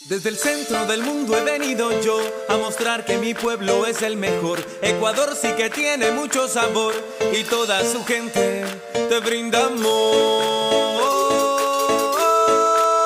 Desde el centro del mundo he venido yo a mostrar que mi pueblo es el mejor. Ecuador sí que tiene mucho sabor y toda su gente te brinda amor.